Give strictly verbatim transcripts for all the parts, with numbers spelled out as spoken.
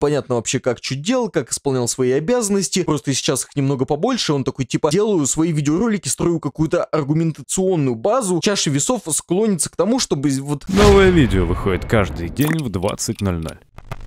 непонятно вообще как что делал, как исполнял свои обязанности, просто сейчас их немного побольше, он такой типа: делаю свои видеоролики, строю какую-то аргументационную базу, чаша весов склонится к тому, чтобы вот... Новое видео выходит каждый день в двадцать ноль ноль.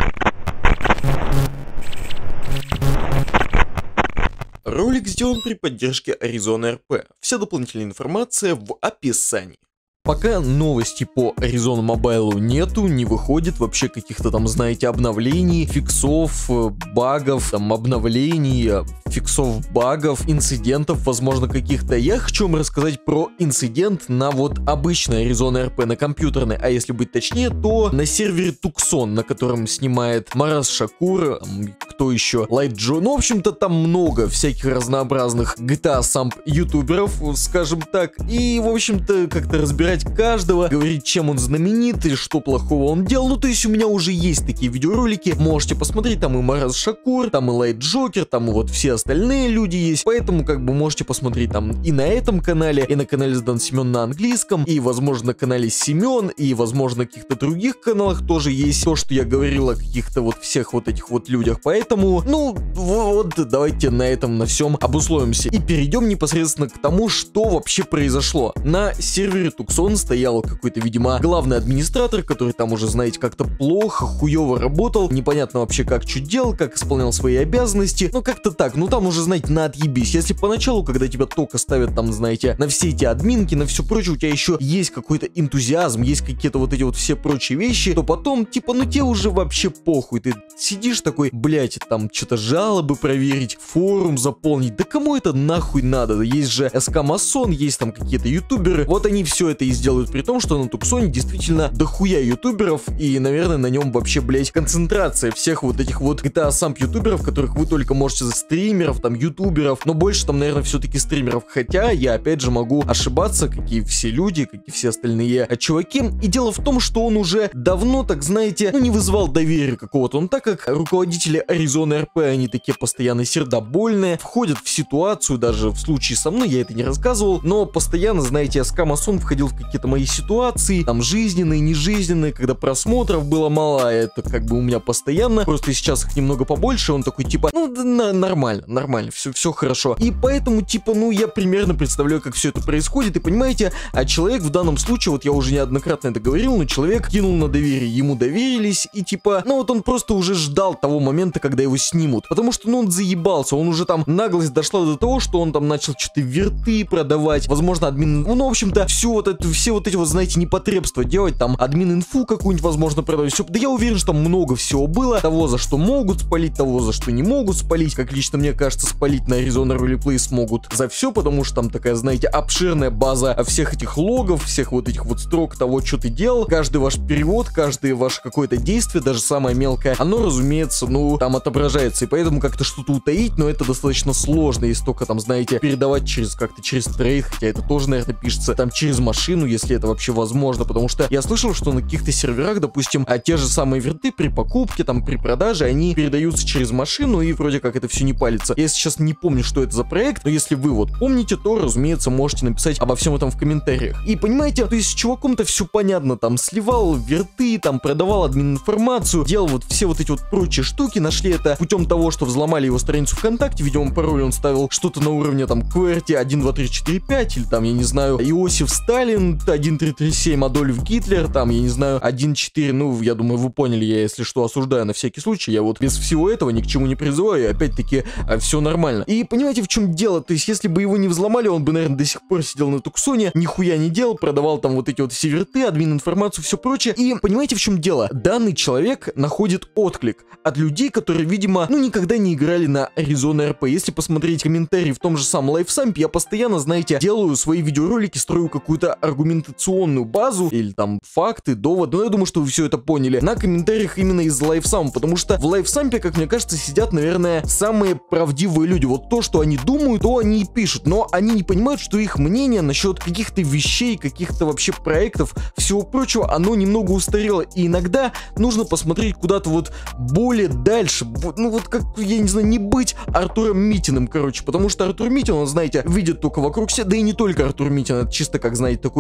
Ролик сделан при поддержке Arizona эр пи. Вся дополнительная информация в описании. Пока новости по Arizona Mobile нету, не выходит вообще каких-то там, знаете, обновлений, фиксов, багов, там обновлений, фиксов багов, инцидентов, возможно, каких-то. Я хочу вам рассказать про инцидент на вот обычной Arizona эр пи, на компьютерной, а если быть точнее, то на сервере Tucson, на котором снимает Мараз Шакур, кто еще, Light Joe, ну, в общем-то, там много всяких разнообразных джи ти эй самп ютуберов, скажем так, и, в общем-то, как-то разбирать каждого, говорить, чем он знаменит и что плохого он делал. Ну, то есть у меня уже есть такие видеоролики, можете посмотреть, там и Мараз Шакур, там и Light Joker, там и вот все остальные люди есть, поэтому как бы можете посмотреть там и на этом канале, и на канале Сдан Семен на английском, и, возможно, на канале Семен, и, возможно, на каких-то других каналах тоже есть то, что я говорил о каких-то вот всех вот этих вот людях, поэтому, ну, вот, давайте на этом, на всем обусловимся и перейдем непосредственно к тому, что вообще произошло. На сервере Tucson стоял какой-то, видимо, главный администратор, который там уже, знаете, как-то плохо, хуево работал, непонятно вообще как что делал, как исполнял свои обязанности, ну как-то так, ну там уже, знаете, на отъебись. Если поначалу, когда тебя только ставят там, знаете, на все эти админки, на все прочее, у тебя еще есть какой-то энтузиазм, есть какие-то вот эти вот все прочие вещи, то потом, типа, ну тебе уже вообще похуй, ты сидишь такой, блять, там что-то жалобы проверить, форум заполнить, да кому это нахуй надо? Есть же СК-масон, есть там какие-то ютуберы, вот они все это и сделают, при том, что на Туксоне действительно дохуя ютуберов, и, наверное, на нем вообще, блять, концентрация всех вот этих вот джи ти эй самп ютуберов, которых вы только можете за стримеров, там, ютуберов, но больше там, наверное, все-таки стримеров, хотя я, опять же, могу ошибаться, как и все люди, как и все остальные чуваки, и дело в том, что он уже давно, так знаете, ну, не вызывал доверия какого-то, он так как руководители Arizona эр пи, они такие постоянно сердобольные, входят в ситуацию, даже в случае со мной, я это не рассказывал, но постоянно, знаете, СК-масон входил в какие-то мои ситуации, там, жизненные, нежизненные, когда просмотров было мало, а это как бы у меня постоянно, просто сейчас их немного побольше, он такой, типа, ну, да, нормально, нормально, все, все хорошо, и поэтому, типа, ну, я примерно представляю, как все это происходит, и понимаете, а человек в данном случае, вот я уже неоднократно это говорил, но человек кинул на доверие, ему доверились, и типа, ну, вот он просто уже ждал того момента, когда его снимут, потому что, ну, он заебался, он уже там, наглость дошла до того, что он там начал что-то верты продавать, возможно, админ, ну, в общем-то, всю вот эту, все вот эти вот, знаете, непотребства делать, там, админ-инфу какую-нибудь, возможно, продавать, все, да я уверен, что там много всего было, того, за что могут спалить, того, за что не могут спалить, как лично мне кажется, спалить на Arizona Roleplay смогут за все, потому что там такая, знаете, обширная база всех этих логов, всех вот этих вот строк того, что ты делал, каждый ваш перевод, каждое ваше какое-то действие, даже самое мелкое, оно, разумеется, ну, там отображается, и поэтому как-то что-то утаить, но это достаточно сложно, если только там, знаете, передавать через как-то через трейд, хотя это тоже, наверное, пишется там через машину, если это вообще возможно, потому что я слышал, что на каких-то серверах, допустим, а те же самые верты при покупке, там, при продаже, они передаются через машину, и вроде как это все не палится. Я сейчас не помню, что это за проект, но если вы вот помните, то, разумеется, можете написать обо всем этом в комментариях. И понимаете, то есть с чуваком-то все понятно, там, сливал верты, там, продавал админ-информацию, делал вот все вот эти вот прочие штуки, нашли это путем того, что взломали его страницу ВКонтакте, видимо, пароль он ставил что-то на уровне, там, QWERTY один два три четыре пять, или там, я не знаю, Иосиф Сталин, один три три семь, Адольф Гитлер, там, я не знаю, один четыре, ну, я думаю, вы поняли, я, если что, осуждаю на всякий случай, я вот без всего этого ни к чему не призываю, и опять-таки все нормально. И понимаете, в чем дело, то есть, если бы его не взломали, он бы, наверное, до сих пор сидел на Туксоне, нихуя не делал, продавал там вот эти вот все верты, админ-информацию, все прочее, и понимаете, в чем дело? Данный человек находит отклик от людей, которые, видимо, ну, никогда не играли на Arizona эр пи. Если посмотреть комментарии в том же самом LifeSamp, я постоянно, знаете, делаю свои видеоролики, строю какую-то аргументационную базу, или там факты, доводы, но я думаю, что вы все это поняли, на комментариях именно из LifeSamp, потому что в LifeSamp, как мне кажется, сидят, наверное, самые правдивые люди. Вот то, что они думают, то они и пишут, но они не понимают, что их мнение насчет каких-то вещей, каких-то вообще проектов, всего прочего, оно немного устарело, и иногда нужно посмотреть куда-то вот более дальше, вот, ну вот как, я не знаю, не быть Артуром Митиным, короче, потому что Артур Митин, он, знаете, видит только вокруг себя, да и не только Артур Митин, это чисто, как, знаете, такой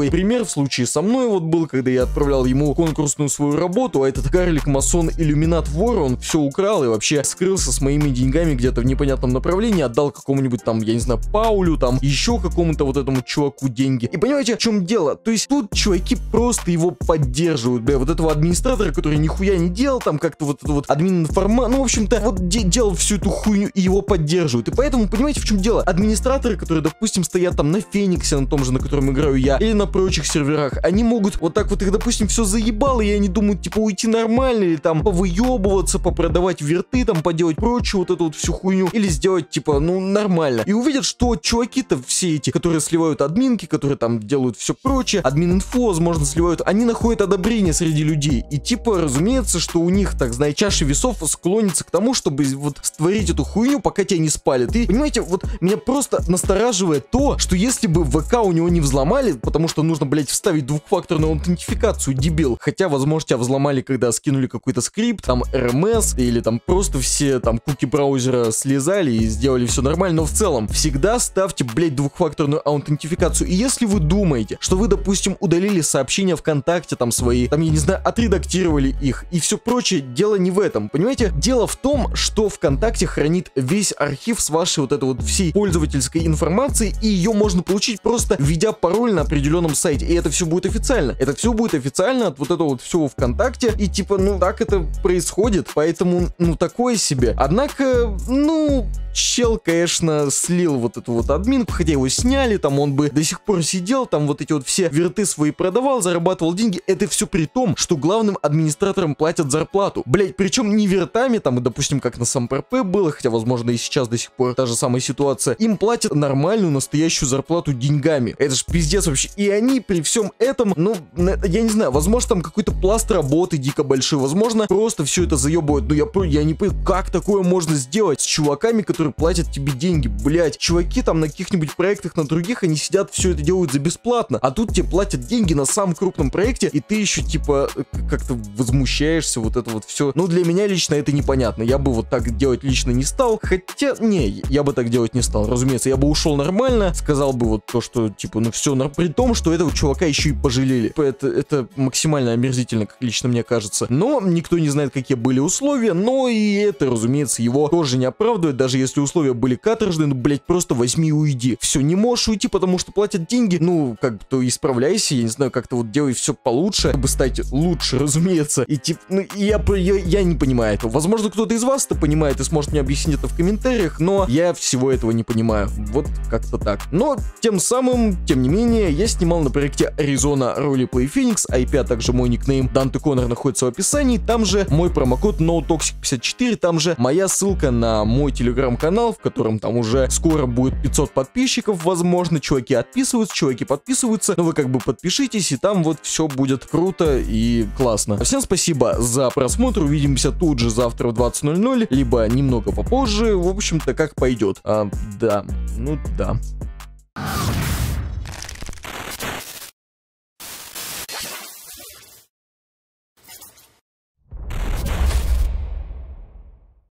белый пример в случае со мной вот был, когда я отправлял ему конкурсную свою работу, а этот карлик, масон, иллюминат, вор, он все украл и вообще скрылся с моими деньгами где-то в непонятном направлении, отдал какому-нибудь там, я не знаю, Паулю, там, еще какому-то вот этому чуваку деньги. И понимаете, в чем дело? То есть тут чуваки просто его поддерживают, бля, вот этого администратора, который нихуя не делал, там как-то вот это вот админ информа, ну, в общем-то, вот де делал всю эту хуйню и его поддерживают. И поэтому, понимаете, в чем дело? Администраторы, которые, допустим, стоят там на Фениксе, на том же, на котором играю я, или на прочих серверах, они могут вот так вот их, допустим, все заебало, и они думают, типа, уйти нормально, или там повыебываться, попродавать верты, там, поделать прочую вот эту вот всю хуйню, или сделать, типа, ну, нормально. И увидят, что чуваки-то все эти, которые сливают админки, которые там делают все прочее, админ-инфо, возможно, сливают, они находят одобрение среди людей. И, типа, разумеется, что у них, так знаете, чаша весов склонится к тому, чтобы вот створить эту хуйню, пока тебя не спалят. И, понимаете, вот меня просто настораживает то, что если бы ВК у него не взломали, потому что нужно, блять, вставить двухфакторную аутентификацию, дебил. Хотя, возможно, тебя взломали, когда скинули какой-то скрипт, там, эр эм эс, или там просто все там куки браузера слезали и сделали все нормально. Но в целом, всегда ставьте, блять, двухфакторную аутентификацию. И если вы думаете, что вы, допустим, удалили сообщения ВКонтакте там свои, там, я не знаю, отредактировали их и все прочее, дело не в этом, понимаете? Дело в том, что ВКонтакте хранит весь архив с вашей вот этой вот всей пользовательской информацией, и ее можно получить просто введя пароль на определенном сайте, и это все будет официально. Это все будет официально от вот этого вот всего ВКонтакте, и типа, ну, так это происходит, поэтому, ну, такое себе. Однако, ну, чел, конечно, слил вот эту вот админку, хотя его сняли, там он бы до сих пор сидел, там вот эти вот все верты свои продавал, зарабатывал деньги. Это все при том, что главным администраторам платят зарплату. Блять, причем не вертами, там, допустим, как на СамПРП было, хотя, возможно, и сейчас до сих пор та же самая ситуация. Им платят нормальную, настоящую зарплату деньгами. Это ж пиздец вообще. И они при всем этом, ну, я не знаю, возможно, там какой-то пласт работы дико большой, возможно, просто все это заебывают. Но я, я не понимаю, как такое можно сделать с чуваками, которые платят тебе деньги, блять. Чуваки там на каких-нибудь проектах, на других, они сидят, все это делают за бесплатно. А тут тебе платят деньги на самом крупном проекте, и ты еще, типа, как-то возмущаешься, вот это вот все. Ну, для меня лично это непонятно. Я бы вот так делать лично не стал. Хотя, не, я бы так делать не стал. Разумеется, я бы ушел нормально, сказал бы вот то, что, типа, ну все, но при том, что этого чувака еще и пожалели. Это, это максимально омерзительно, как лично мне кажется. Но никто не знает, какие были условия, но и это, разумеется, его тоже не оправдывает, даже если условия были каторжные, ну, блять, просто возьми и уйди. Все, не можешь уйти, потому что платят деньги, ну, как бы, то исправляйся, я не знаю, как-то вот делай все получше, чтобы стать лучше, разумеется. И типа, ну, я, я, я не понимаю этого. Возможно, кто-то из вас это понимает и сможет мне объяснить это в комментариях, но я всего этого не понимаю. Вот как-то так. Но, тем самым, тем не менее, я снимал на проекте Arizona Roleplay Phoenix, ай пи, а также мой никнейм Данте Коннор находится в описании, там же мой промокод NoToxic пятьдесят четыре, там же моя ссылка на мой телеграм-канал, в котором там уже скоро будет пятьсот подписчиков, возможно, чуваки отписываются, чуваки подписываются, но вы как бы подпишитесь, и там вот все будет круто и классно. Всем спасибо за просмотр, увидимся тут же завтра в двадцать ноль ноль, либо немного попозже, в общем-то, как пойдет. А, да, ну да.